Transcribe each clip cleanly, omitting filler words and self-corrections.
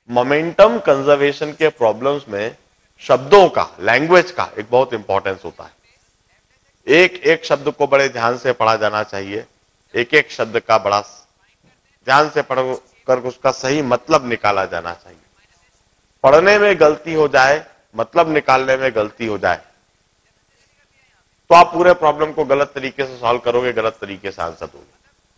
Momentum conservation के problems में शब्दों का, लैंग्वेज का एक बहुत इंपॉर्टेंस होता है। एक एक शब्द को बड़े ध्यान से पढ़ा जाना चाहिए, एक एक शब्द का बड़ा ध्यान से पढ़ कर उसका सही मतलब निकाला जाना चाहिए। पढ़ने में गलती हो जाए, मतलब निकालने में गलती हो जाए, तो आप पूरे प्रॉब्लम को गलत तरीके से सॉल्व करोगे, गलत तरीके से आंसर दोगे।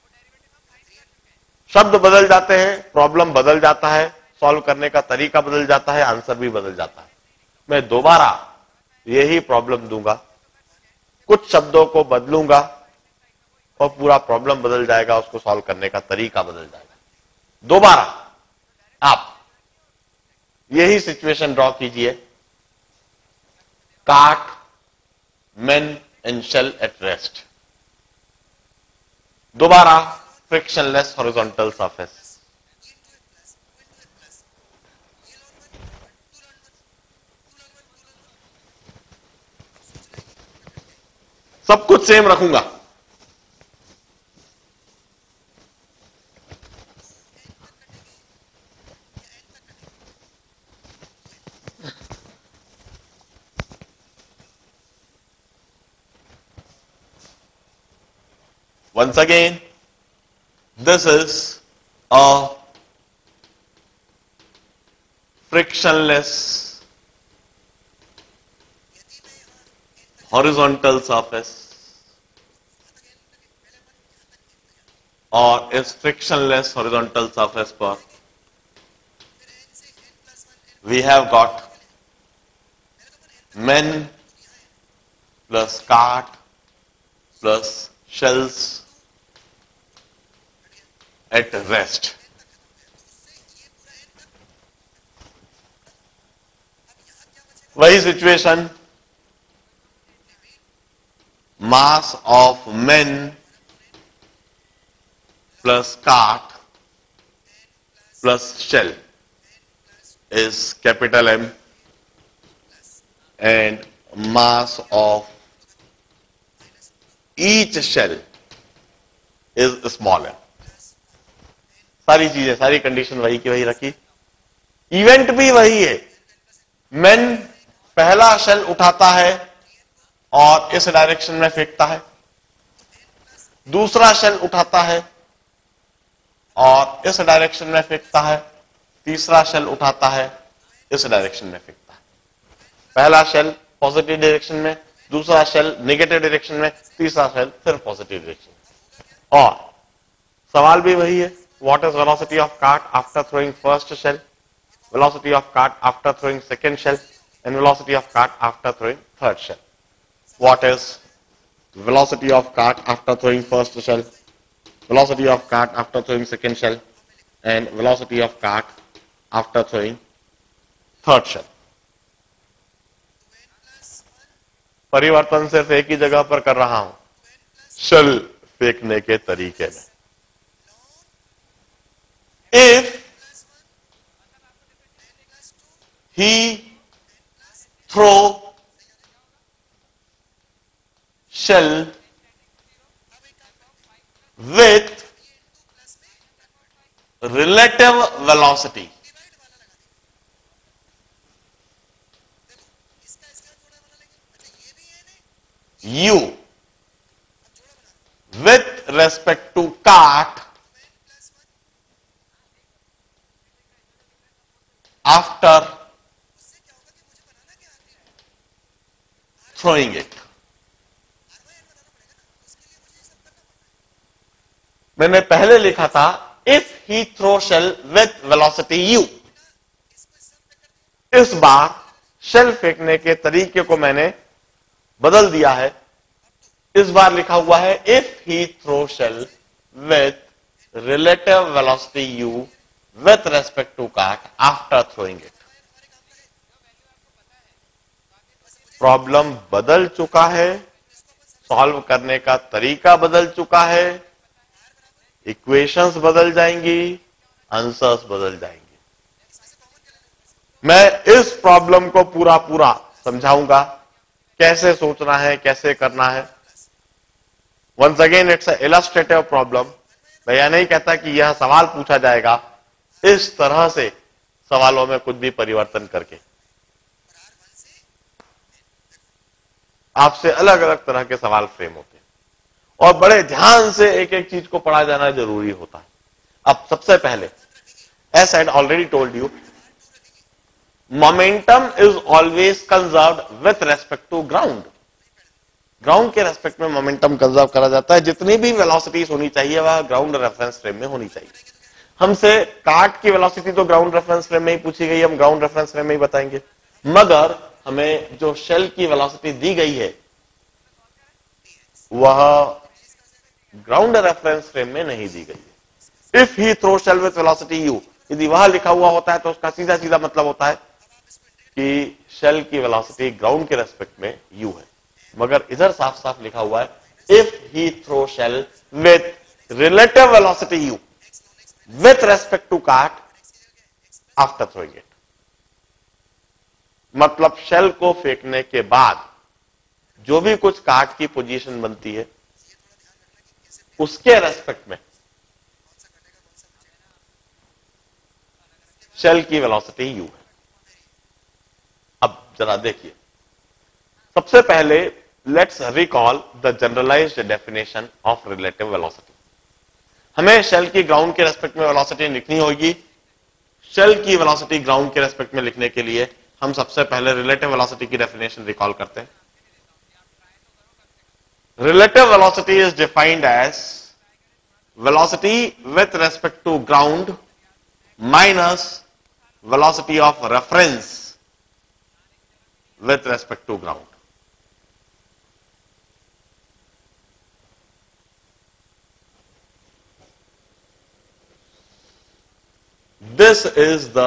शब्द बदल जाते हैं, प्रॉब्लम बदल जाता है, सॉल्व करने का तरीका बदल जाता है, आंसर भी बदल जाता है। मैं दोबारा यही प्रॉब्लम दूंगा, कुछ शब्दों को बदलूंगा और पूरा प्रॉब्लम बदल जाएगा, उसको सॉल्व करने का तरीका बदल जाएगा। दोबारा आप यही सिचुएशन ड्रॉ कीजिए, काट men and shell at rest. दोबारा frictionless horizontal surface. सब कुछ सेम रखूंगा। Once again, this is a frictionless horizontal surface और इस frictionless horizontal surface पर we have got men plus cart plus shells at rest. वही situation, mass of men plus cart plus shell is capital M and mass of each shell is small m. सारी चीजें, सारी condition वही की वही रखी, event भी वही है। मैन पहला शेल उठाता है और इस डायरेक्शन में फेंकता है, दूसरा शेल उठाता है और इस डायरेक्शन में फेंकता है, तीसरा शेल उठाता है, इस डायरेक्शन में फेंकता है। पहला शेल पॉजिटिव डायरेक्शन में, दूसरा शेल नेगेटिव डायरेक्शन में, तीसरा शेल फिर पॉजिटिव डायरेक्शन में। और सवाल भी वही है, what is velocity of cart after throwing first shell, velocity of cart after throwing second shell and velocity of cart after throwing third shell. What is velocity of cart after throwing first shell, velocity of cart after throwing second shell and velocity of cart after throwing third shell. परिवर्तन सिर्फ एक ही जगह पर कर रहा हूं, shell फेंकने के तरीके में। If he throw shell with relative velocity, u with respect to cart after throwing it. मैंने पहले लिखा था if he throw shell with velocity u, इस बार शेल फेंकने के तरीके को मैंने बदल दिया है, इस बार लिखा हुआ है if he throw shell with relative velocity u with respect to cart after throwing it. Problem बदल चुका है, सॉल्व करने का तरीका बदल चुका है, इक्वेशंस बदल जाएंगी, आंसर्स बदल जाएंगे। मैं इस प्रॉब्लम को पूरा पूरा समझाऊंगा, कैसे सोचना है, कैसे करना है। Once again it's a illustrative problem. मैं यह नहीं कहता कि यह सवाल पूछा जाएगा, इस तरह से सवालों में कुछ भी परिवर्तन करके आपसे अलग अलग तरह के सवाल फ्रेम होते हैं और बड़े ध्यान से एक एक चीज को पढ़ा जाना जरूरी होता है। अब सबसे पहले, as I already told you, momentum is always conserved with respect to ground. Ground के रेस्पेक्ट में मोमेंटम कंजर्व करा जाता है। जितनी भी वेलोसिटीज होनी चाहिए वह ग्राउंड रेफरेंस फ्रेम में होनी चाहिए। हमसे कार्ट की वेलोसिटी तो ग्राउंड रेफरेंस फ्रेम में ही पूछी गई, हम ग्राउंड रेफरेंस फ्रेम में ही बताएंगे, मगर हमें जो शेल की वेलोसिटी दी गई है वह ग्राउंड रेफरेंस फ्रेम में नहीं दी गई है। If he throw shell with velocity u, यदि वह लिखा हुआ होता है तो उसका सीधा सीधा मतलब होता है कि शेल की वेलोसिटी ग्राउंड के रेस्पेक्ट में u है, मगर इधर साफ साफ लिखा हुआ है if he throw shell with relative velocity u with respect to cart after throwing it. मतलब शेल को फेंकने के बाद जो भी कुछ कार्ट की पोजीशन बनती है उसके रेस्पेक्ट में शेल की वेलोसिटी u है। अब जरा देखिए, सबसे पहले let's recall the generalized definition of relative velocity. हमें शेल की ग्राउंड के रेस्पेक्ट में वेलोसिटी लिखनी होगी। शेल की वेलोसिटी ग्राउंड के रेस्पेक्ट में लिखने के लिए हम सबसे पहले रिलेटिव वेलोसिटी की डेफिनेशन रिकॉल करते हैं। Relative velocity is defined as velocity with respect to ground minus velocity of reference with respect to ground. This is the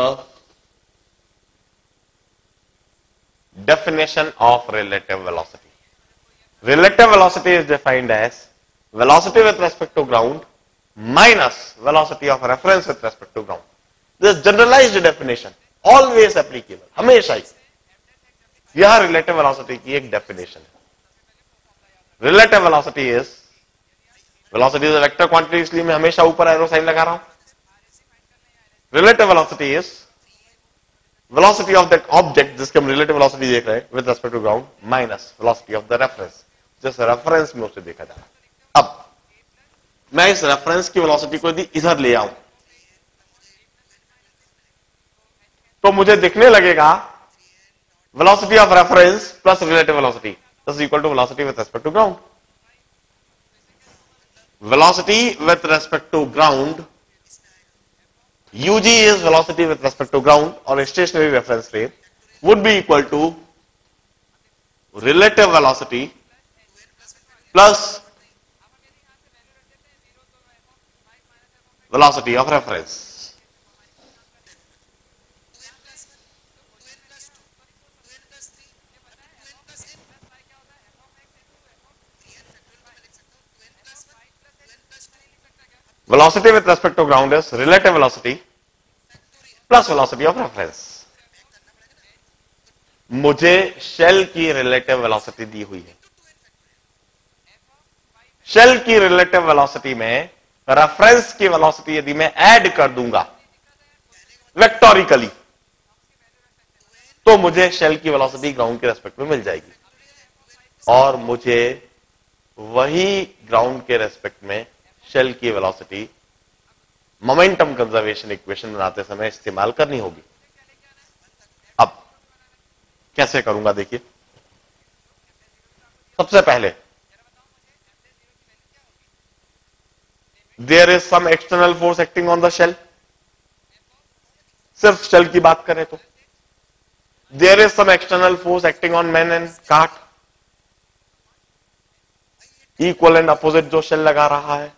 definition of relative velocity. Relative velocity is defined as velocity with respect to ground minus velocity of reference with respect to ground. This generalized definition, always applicable, हमेशा ही। यह relative velocity की एक definition है। Relative velocity is a vector quantity, इसलिए मैं हमेशा ऊपर arrow sign लगा रहा हूं। Relative velocity is velocity of that object जिसके हम relative velocity देख रहे हैं with respect to ground minus velocity of the reference, जिस रेफरेंस में उसे देखा जा रहा है। अब मैं इस रेफरेंस की वेलोसिटी को यदि इधर ले आऊं तो मुझे दिखने लगेगा velocity of reference plus relative velocity is equal to velocity with respect to ground. Velocity with respect to ground, UG is velocity with respect to ground or a stationary reference frame, would be equal to relative velocity plus velocity of reference. Velocity with respect to ground is relative velocity plus velocity of reference. मुझे shell की relative velocity दी हुई है। Shell की relative velocity में reference की velocity यदि मैं ऐड कर दूंगा वेक्टोरिकली तो मुझे शेल की वेलोसिटी ग्राउंड के रेस्पेक्ट में मिल जाएगी और मुझे वही ग्राउंड के रेस्पेक्ट में शेल की वेलोसिटी मोमेंटम कंजर्वेशन इक्वेशन बनाते समय इस्तेमाल करनी होगी। अब कैसे करूंगा देखिए, सबसे पहले there is some external force acting on the shell, सिर्फ शेल की बात करें तो there is some external force acting on man and cart, equal and opposite जो शेल लगा रहा है।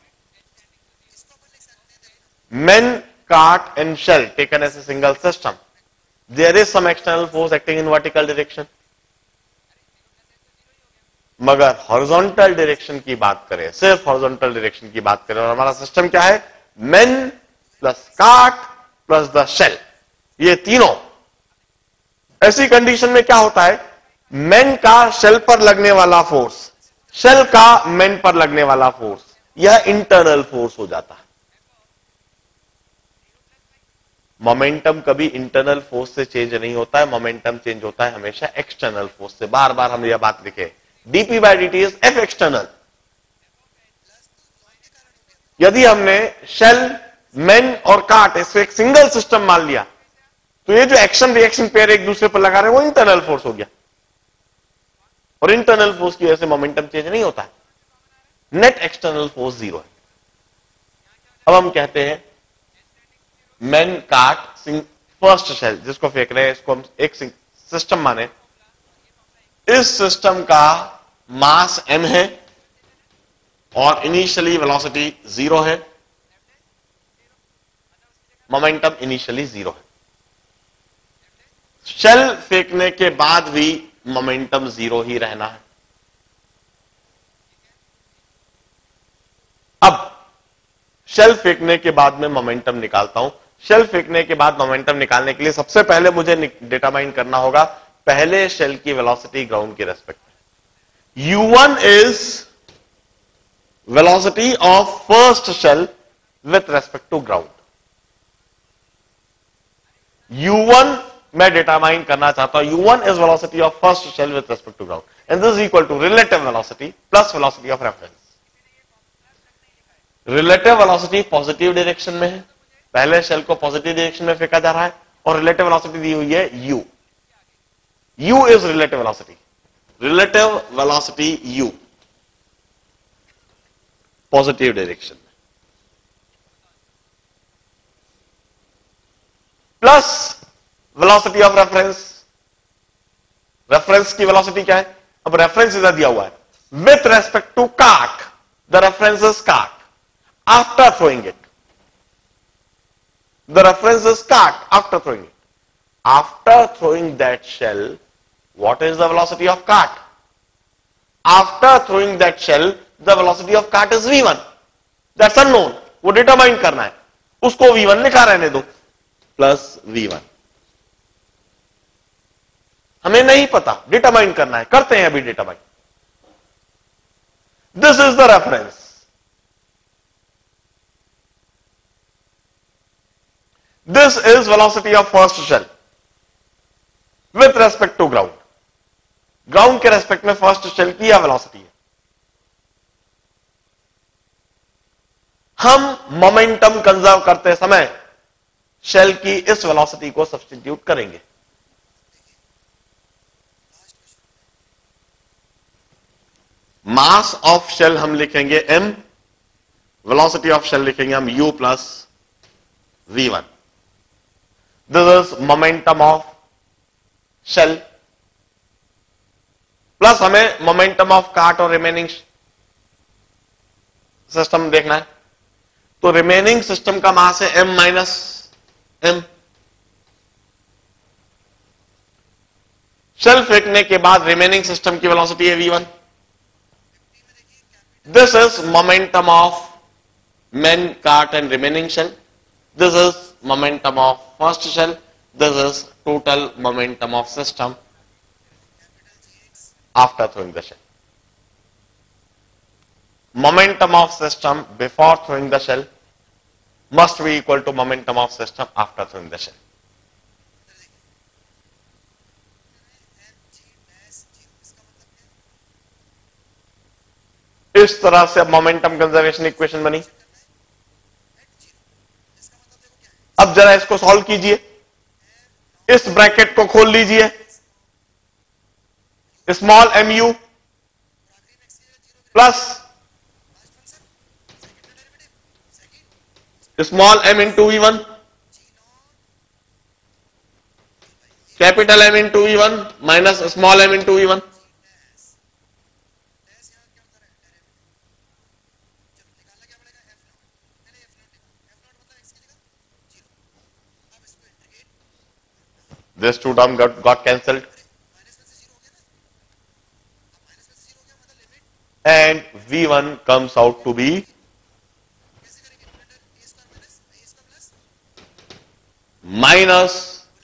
Men, cart and shell taken as a single system, there is some external force acting in vertical direction. मगर horizontal direction की बात करें, सिर्फ horizontal direction की बात करें और हमारा सिस्टम क्या है, men plus cart plus the shell, ये तीनों। ऐसी कंडीशन में क्या होता है, men का शेल पर लगने वाला फोर्स, शेल का men पर लगने वाला फोर्स, यह इंटरनल फोर्स हो जाता है। मोमेंटम कभी इंटरनल फोर्स से चेंज नहीं होता है, मोमेंटम चेंज होता है हमेशा एक्सटर्नल फोर्स से। बार बार हम यह बात लिखे, dp by d t is F external. यदि हमने शेल, मेन और काट इसको एक सिंगल सिस्टम मान लिया, तो ये जो एक्शन रिएक्शन पेयर एक दूसरे पर लगा रहे हैं वो इंटरनल फोर्स हो गया, और इंटरनल फोर्स की वजह से मोमेंटम चेंज नहीं होता है, नेट एक्सटर्नल फोर्स जीरो है। अब हम कहते हैं मेन काट फर्स्ट शेल जिसको फेंक रहे हैं, इसको हम एक सिस्टम माने। इस सिस्टम का मास m है और इनिशियली वेलोसिटी जीरो है, मोमेंटम इनिशियली जीरो है। शेल फेंकने के बाद भी मोमेंटम जीरो ही रहना है। अब शेल फेंकने के बाद में मोमेंटम निकालता हूं। शेल फेंकने के बाद मोमेंटम निकालने के लिए सबसे पहले मुझे डिटरमाइन करना होगा पहले शेल की वेलोसिटी ग्राउंड के रेस्पेक्ट में। u1 is velocity of first shell with respect to ground. u1 मैं डिटरमाइन करना चाहता हूं, u1 is velocity of first shell with respect to ground and this is equal to relative velocity plus velocity of reference. Relative velocity positive direction में है, पहले shell को positive direction में फेंका जा रहा है, और रिलेटिव वेलोसिटी दी हुई है u। u is relative velocity, relative velocity u positive direction में, plus velocity of reference. Reference की वेलोसिटी क्या है? अब रेफरेंस इधर दिया हुआ है, with respect to cart, the reference is cart after throwing it. The reference is cut after throwing it. After throwing that shell, what is the velocity of cut? After throwing that shell, the velocity of cut is v1. That's unknown. वो determine करना है, उसको v1 लिखा रहने दो, plus v1। हमें नहीं पता, डिटरमाइन करना है, करते हैं अभी determine. This is the reference. This is velocity of first shell with respect to ground. Ground के रेस्पेक्ट में फर्स्ट शेल की यह वेलोसिटी है। हम मोमेंटम कंजर्व करते समय शेल की इस वेलोसिटी को सब्स्टिट्यूट करेंगे। मास ऑफ शेल हम लिखेंगे m, वेलोसिटी ऑफ शेल लिखेंगे हम u plus v1। This is momentum of shell plus हमें मोमेंटम ऑफ काट और रिमेनिंग सिस्टम देखना है, तो रिमेनिंग सिस्टम का मास है m माइनस m। शेल फेंकने के बाद रिमेनिंग सिस्टम की वेलोसिटी है v1। This is momentum of men cart and remaining shell. This is momentum of first shell. This is total momentum of system after throwing the shell. Momentum of system before throwing the shell must be equal to momentum of system after throwing the shell. इस तरह से momentum conservation equation बनी। अब जरा इसको solve कीजिए, इस bracket को खोल लीजिए, small m u plus small m into v1, capital M into v1 minus small m into v1। These two terms got cancelled and v1 comes out to be minus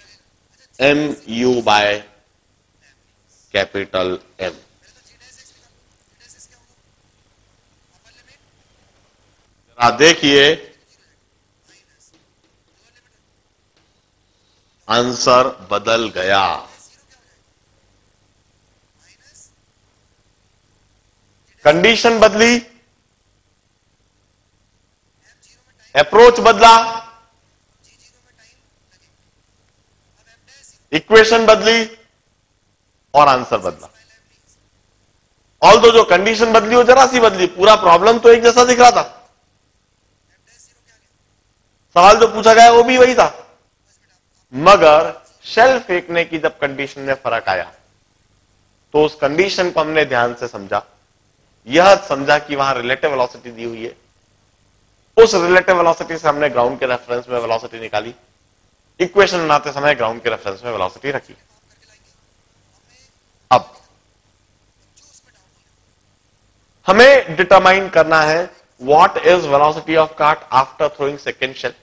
mu by capital M। जरा देखिए, answer बदल गया। Condition बदली, approach बदला, equation बदली और answer बदला। All दो जो कंडीशन बदली वो जरा सी बदली, पूरा प्रॉब्लम तो एक जैसा दिख रहा था, सवाल जो पूछा गया वो भी वही था, मगर शेल फेंकने की जब कंडीशन में फर्क आया तो उस कंडीशन को हमने ध्यान से समझा, यह समझा कि वहां रिलेटिव वेलोसिटी दी हुई है, उस रिलेटिव वेलोसिटी से हमने ग्राउंड के रेफरेंस में वेलोसिटी निकाली, इक्वेशन बनाते समय ग्राउंड के रेफरेंस में वेलोसिटी रखी। अब हमें डिटरमाइन करना है what is velocity of cart after throwing second shell.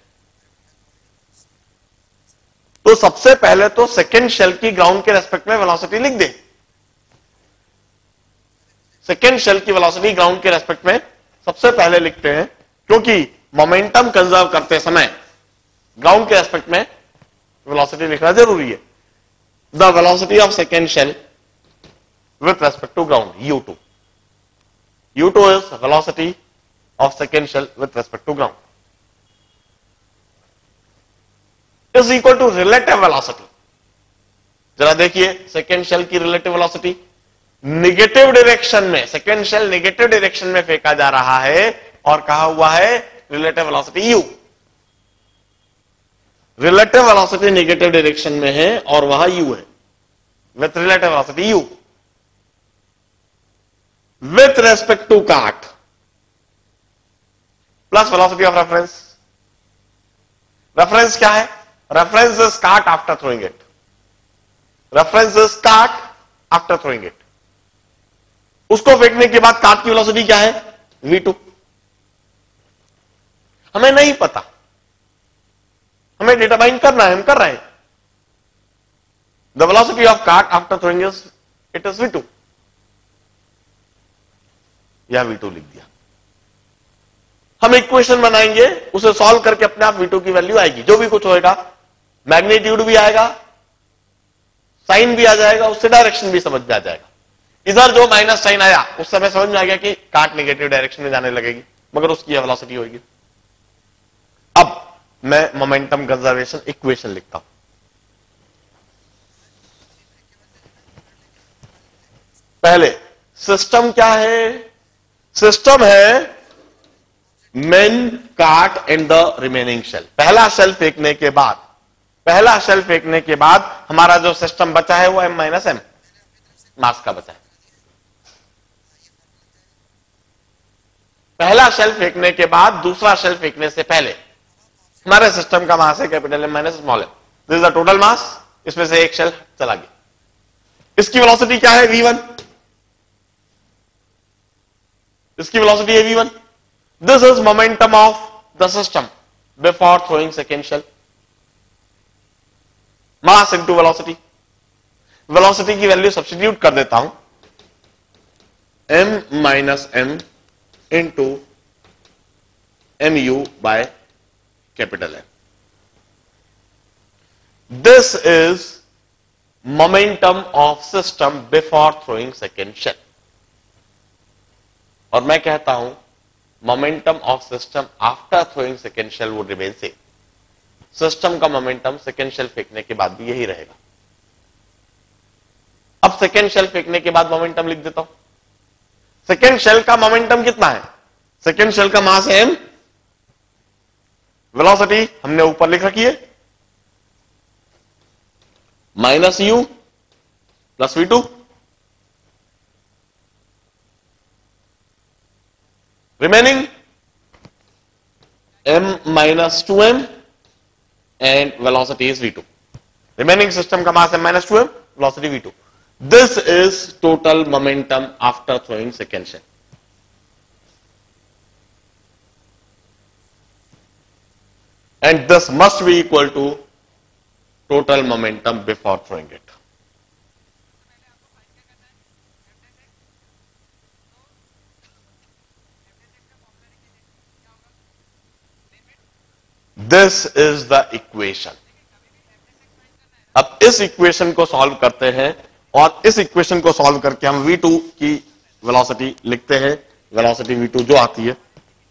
तो सबसे पहले तो सेकेंड शेल की ग्राउंड के रेस्पेक्ट में वेलोसिटी लिख दे। सेकेंड शेल की वेलोसिटी ग्राउंड के रेस्पेक्ट में सबसे पहले लिखते हैं, क्योंकि मोमेंटम कंजर्व करते समय ग्राउंड के रेस्पेक्ट में वेलोसिटी लिखना जरूरी है। The velocity of second shell with respect to ground u2, u2 is velocity of second shell with respect to ground, is equal to relative velocity। जरा देखिए सेकेंड शेल की रिलेटिव वेलोसिटी, निगेटिव डायरेक्शन में second shell negative direction में फेंका जा रहा है और कहा हुआ है relative velocity u। Relative velocity negative direction में है और वह u है, with relative velocity u with respect to cart plus velocity of reference। reference क्या है? reference is cart after throwing it, reference is cart after throwing it। उसको फेंकने के बाद कार्ट की वेलोसिटी क्या है? v2। हमें नहीं पता, हमें डिटरमाइन करना है, हम कर रहे हैं। the velocity of cart after throwing it is v2, या v2 लिख दिया। हम इक्वेशन बनाएंगे, उसे सॉल्व करके अपने आप v2 की वैल्यू आएगी, जो भी कुछ होएगा, मैग्नीट्यूड भी आएगा, साइन भी आ जाएगा, उससे डायरेक्शन भी समझ में आ जाएगा। इधर जो माइनस साइन आया उस समय समझ में आ गया कि कार्ट नेगेटिव डायरेक्शन में जाने लगेगी, मगर उसकी वेलोसिटी होगी। अब मैं मोमेंटम कंजर्वेशन इक्वेशन लिखता हूं। पहले सिस्टम क्या है? सिस्टम है men cart and the remaining shell. पहला शेल फेंकने के बाद हमारा जो सिस्टम बचा है वो m माइनस m मास का बचा है। पहला शेल फेंकने के बाद दूसरा शेल फेंकने से पहले हमारे सिस्टम का मास है capital M minus small m। This is the total mass, इसमें से एक शेल चला गया। इसकी वेलोसिटी क्या है? v1। इसकी वेलोसिटी है v1। This is momentum of the system before throwing second shell. Mass into velocity. Velocity की वैल्यू सब्स्टिट्यूट कर देता हूं, m minus m into mu by capital M। This is momentum of system before throwing second shell. और मैं कहता हूं momentum of system after throwing second shell would remain same. System का momentum second shell फेंकने के बाद भी यही रहेगा। अब सेकेंड शेल फेंकने के बाद मोमेंटम लिख देता हूं। सेकेंड शेल का मोमेंटम कितना है? सेकेंड शेल का मास है m, वेलोसिटी हमने ऊपर लिख रखी है minus u plus v2, remaining m minus 2m and velocity is v2। remaining system का mass m minus 2m, velocity v2। this is total momentum after throwing second shell। and this must be equal to total momentum before throwing it। This is the equation। इस equation को solve करते हैं और इस equation को solve करके हम v2 की वेलोसिटी लिखते हैं। वेलोसिटी v2 जो आती है,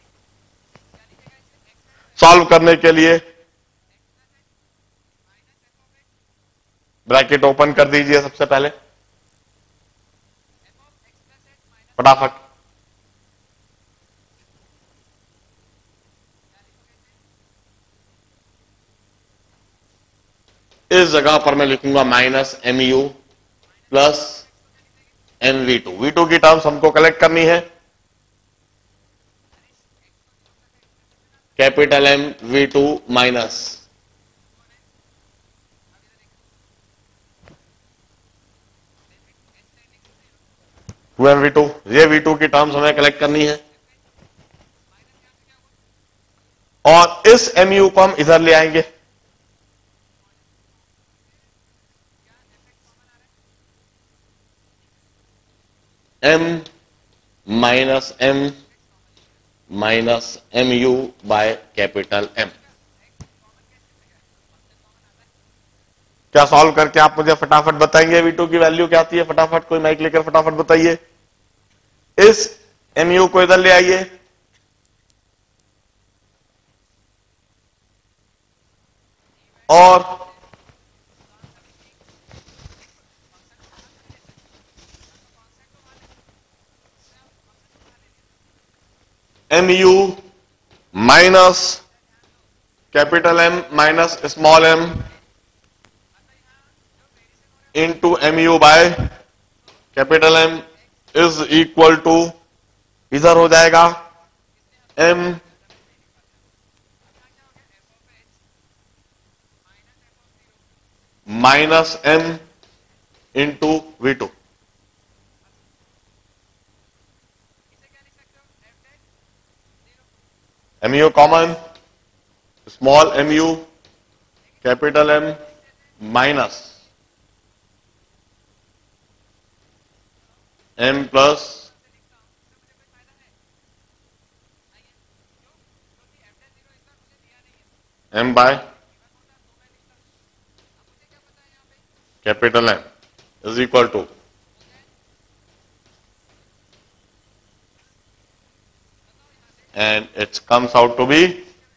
सॉल्व करने के लिए ब्रैकेट ओपन कर दीजिए सबसे पहले फटाफट। इस जगह पर मैं लिखूंगा minus m u plus m v two. V two की टर्म्स हमको कलेक्ट करनी है, capital M v two minus two m v two. ये वी टू की टर्म्स हमें कलेक्ट करनी है और इस एम यू को हम इधर ले आएंगे। M minus m u by capital M. क्या सॉल्व करके आप मुझे फटाफट बताएंगे v2 की वैल्यू क्या आती है? फटाफट कोई माइक लेकर फटाफट बताइए। इस mu को इधर ले आइए और mu minus capital M minus small m into mu by capital M is equal to, इधर हो जाएगा m minus m into v2। mu common, small mu capital M minus m plus m by capital M is equal to, and it comes out to be,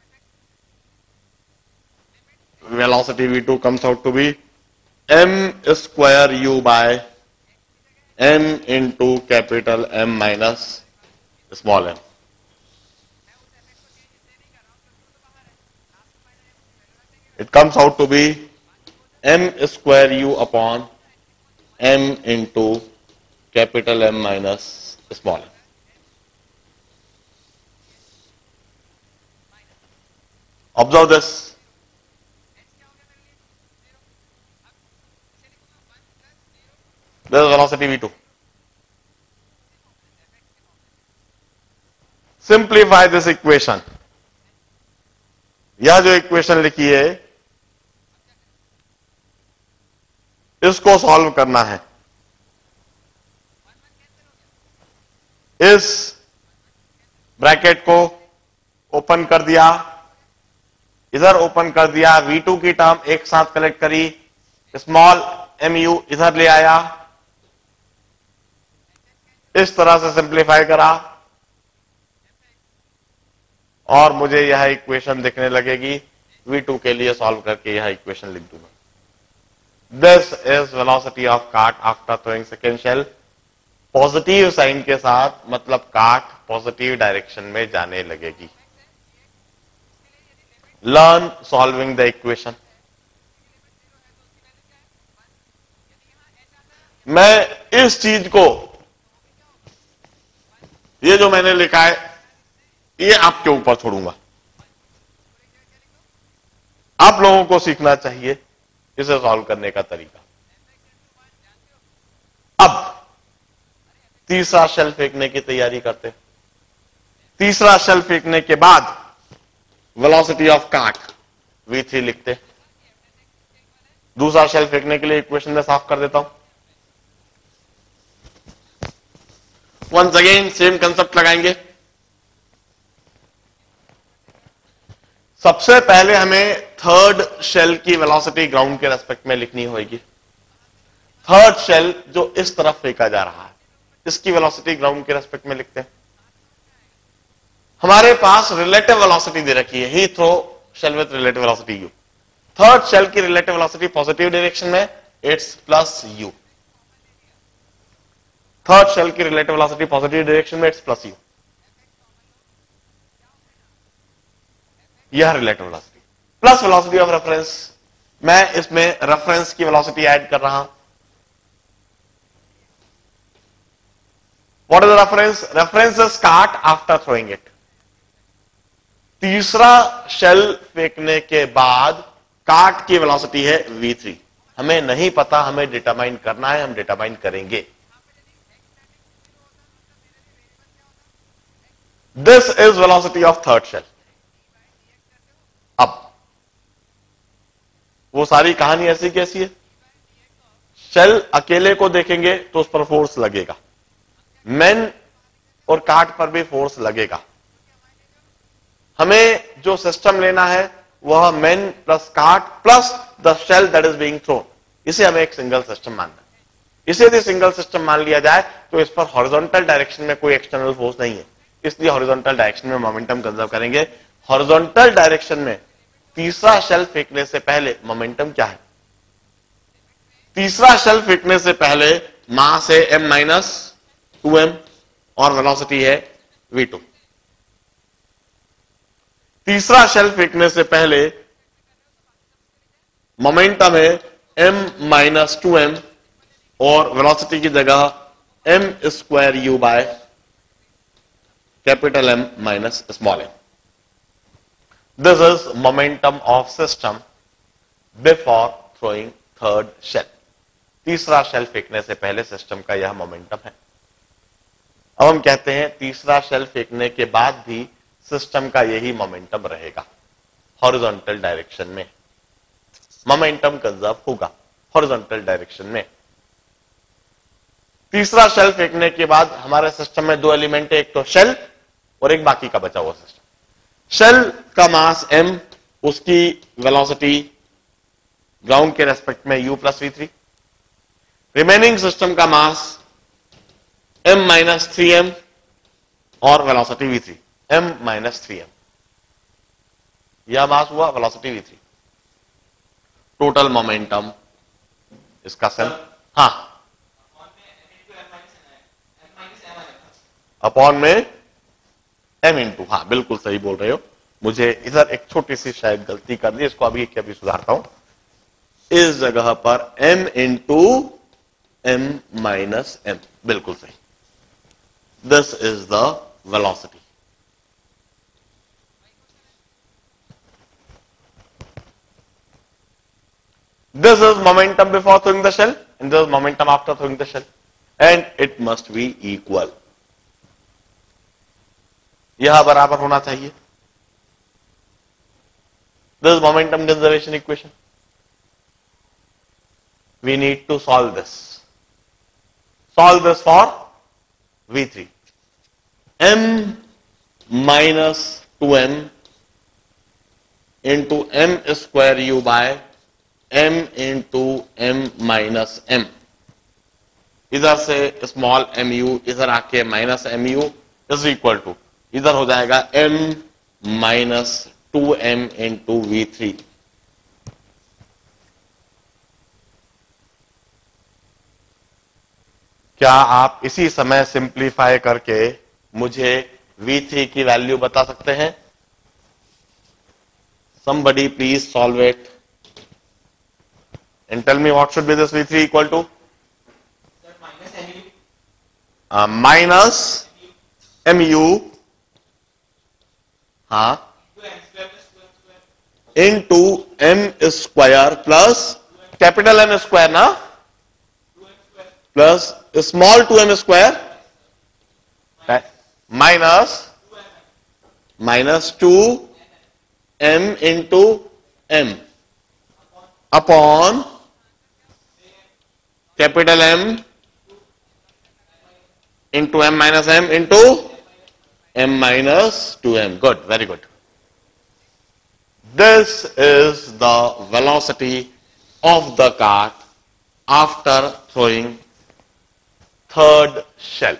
velocity v2 comes out to be m square u by m into capital M minus small m। It comes out to be m square u upon m into capital M minus small m। Observe this. This is velocity v2. Simplify this equation. यह जो equation लिखी है इसको solve करना है। इस bracket को open कर दिया, इधर ओपन कर दिया, v2 की टर्म एक साथ कलेक्ट करी, स्मॉल mu इधर ले आया, इस तरह से सिंप्लीफाई करा और मुझे यह इक्वेशन दिखने लगेगी। v2 के लिए सॉल्व करके यह इक्वेशन लिख दूंगा। This is velocity of cart after throwing second shell. Positive sign के साथ, मतलब कार्ट पॉजिटिव डायरेक्शन में जाने लगेगी। Learn solving the equation. मैं इस चीज को, ये जो मैंने लिखा है, ये आपके ऊपर छोड़ूंगा। आप लोगों को सीखना चाहिए इसे सॉल्व करने का तरीका। अब तीसरा शेल फेंकने की तैयारी करते हैं। तीसरा शेल फेंकने के बाद वेलोसिटी ऑफ कार्ट v3 लिखते। दूसरा शेल फेंकने के लिए इक्वेशन में साफ कर देता हूं। वंस अगेन सेम कंसेप्ट लगाएंगे। सबसे पहले हमें थर्ड शेल की वेलोसिटी ग्राउंड के रेस्पेक्ट में लिखनी होगी। थर्ड शेल जो इस तरफ फेंका जा रहा है, इसकी वेलोसिटी ग्राउंड के रेस्पेक्ट में लिखते हैं। हमारे पास रिलेटिव वेलोसिटी दे रखी है, he throw shell with relative velocity u. Third shell की रिलेटिव वेलोसिटी पॉजिटिव डायरेक्शन में it's plus u. Third shell की रिलेटिव वेलोसिटी पॉजिटिव डायरेक्शन में इट्स प्लस यू। यह relative velocity plus velocity of reference. मैं इसमें reference की velocity add कर रहा हूं। What is the reference? Reference is cart after throwing it. तीसरा शेल फेंकने के बाद कार्ट की वेलोसिटी है v3। हमें नहीं पता, हमें डिटरमाइन करना है, हम डिटरमाइन करेंगे। This is velocity of third shell. अब वो सारी कहानी ऐसी कैसी है? शेल अकेले को देखेंगे तो उस पर फोर्स लगेगा, मैन और कार्ट पर भी फोर्स लगेगा। हमें जो सिस्टम लेना है वह man plus cart plus the shell that is being thrown. इसे हमें एक सिंगल सिस्टम मानना है। इसे यदि सिंगल सिस्टम मान लिया जाए तो इस पर हॉरिजॉन्टल डायरेक्शन में कोई एक्सटर्नल फोर्स नहीं है, इसलिए हॉरिजॉन्टल डायरेक्शन में मोमेंटम कंजर्व करेंगे। हॉरिजॉन्टल डायरेक्शन में तीसरा शेल फेंकने से पहले मोमेंटम क्या है? तीसरा शेल फेंकने से पहले मास है m माइनस 2m और वेलोसिटी है v2। तीसरा शेल फेंकने से पहले मोमेंटम है m माइनस 2m और वेलोसिटी की जगह m square u by capital M minus small m। This is momentum of system before throwing third shell. तीसरा शेल फेंकने से पहले सिस्टम का यह मोमेंटम है। अब हम कहते हैं तीसरा शेल फेंकने के बाद भी सिस्टम का यही मोमेंटम रहेगा, हॉरिजॉन्टल डायरेक्शन में मोमेंटम कंजर्व होगा, हॉरिजॉन्टल डायरेक्शन में। तीसरा शेल फेंकने के बाद हमारे सिस्टम में दो एलिमेंट है, एक तो शेल और एक बाकी का बचा हुआ सिस्टम। शेल का मास m, उसकी वेलोसिटी ग्राउंड के रेस्पेक्ट में u plus v3। Remaining system का मास m माइनस 3m और velocity v3 m minus 3m। यह मास हुआ, वेलोसिटी v3। टोटल मोमेंटम इसका सेम, हाँ, अपॉन में m इंटू, हाँ बिल्कुल सही बोल रहे हो। मुझे इधर एक छोटी सी शायद गलती कर दी, इसको अभी क्या भी सुधारता हूं। इस जगह पर m into m minus m, बिल्कुल सही। This is the velocity. This is momentum before throwing the shell and this is momentum after throwing the shell, and it must be equal. यह बराबर होना चाहिए। This is momentum conservation equation. We need to solve this. Solve this for V3. M minus 2m into m square u by m into m minus m। इधर से small mu इधर आके minus mu is equal to, इधर हो जाएगा m minus 2m into v3। क्या आप इसी समय सिंप्लीफाई करके मुझे v3 की वैल्यू बता सकते हैं? Somebody please solve it and tell me what should be this v3 equal to? Minus mu, हाँ, into m square plus capital M square ना, plus small 2m square minus 2m into m upon capital M into m minus m into m minus 2m। Good, very good. This is the velocity of the kart after throwing third shell.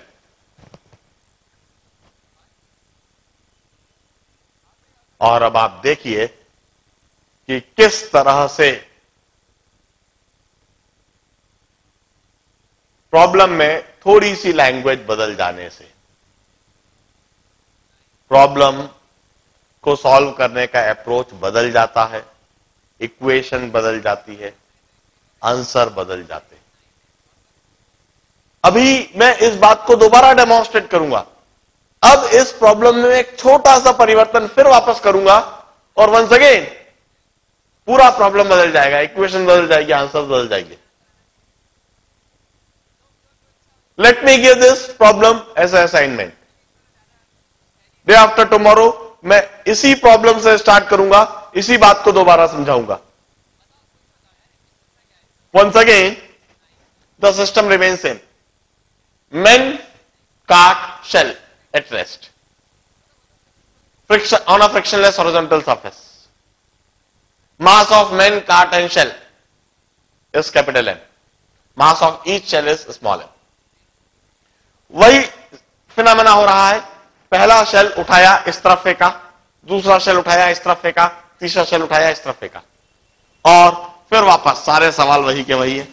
और अब आप देखिए कि किस तरह से problem में थोड़ी सी लैंग्वेज बदल जाने से प्रॉब्लम को सॉल्व करने का अप्रोच बदल जाता है, इक्वेशन बदल जाती है, आंसर बदल जाते हैं। अभी मैं इस बात को दोबारा डेमोन्स्ट्रेट करूंगा। अब इस प्रॉब्लम में एक छोटा सा परिवर्तन फिर वापस करूंगा और वंस अगेन पूरा प्रॉब्लम बदल जाएगा, इक्वेशन बदल जाएगी, आंसर बदल जाएंगे। Let me give this problem as a assignment. Day after tomorrow मैं इसी प्रॉब्लम से स्टार्ट करूंगा, इसी बात को दोबारा समझाऊंगा। Once again the system remain same. Men, cart, shell at rest. Friction on a frictionless horizontal surface. Mass of men, cart and shell is capital M. Mass of each shell is small m. वही phenomena हो रहा है। पहला shell उठाया, इस तरफ फेंका, दूसरा शेल उठाया, इस तरफ फेंका, तीसरा शेल उठाया, इस तरफ फेंका, और फिर वापस सारे सवाल वही के वही है।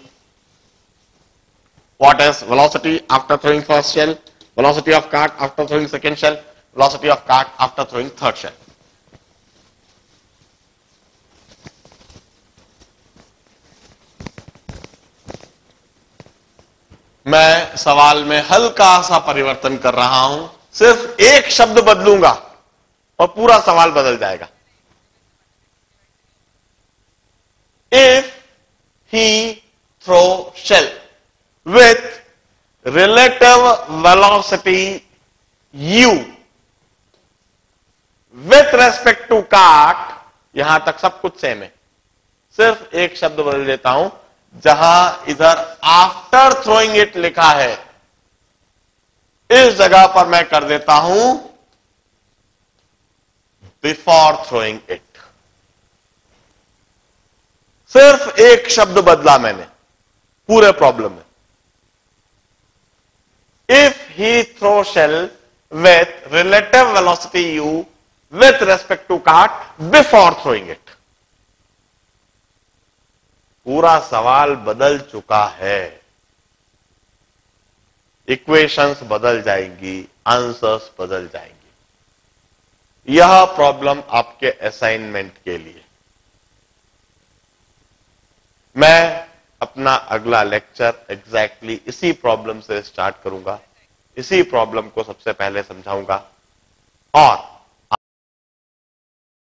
What is velocity after throwing first shell? Velocity of kart after throwing second shell? Velocity of kart after throwing third shell? मैं सवाल में हल्का सा परिवर्तन कर रहा हूं, सिर्फ एक शब्द बदलूंगा और पूरा सवाल बदल जाएगा। If he throw shell with relative velocity u with respect to kart, यहां तक सब कुछ सेम है, सिर्फ एक शब्द बदल देता हूं। जहां इधर आफ्टर थ्रोइंग इट लिखा है, इस जगह पर मैं कर देता हूं बिफोर थ्रोइंग इट। सिर्फ एक शब्द बदला मैंने पूरे प्रॉब्लम में। If he throw shell with relative velocity u with respect to kart before throwing it, पूरा सवाल बदल चुका है, इक्वेशंस बदल जाएंगी, आंसर्स बदल जाएंगी। यह प्रॉब्लम आपके असाइनमेंट के लिए। मैं अपना अगला लेक्चर एग्जैक्टली इसी प्रॉब्लम से स्टार्ट करूंगा, इसी प्रॉब्लम को सबसे पहले समझाऊंगा और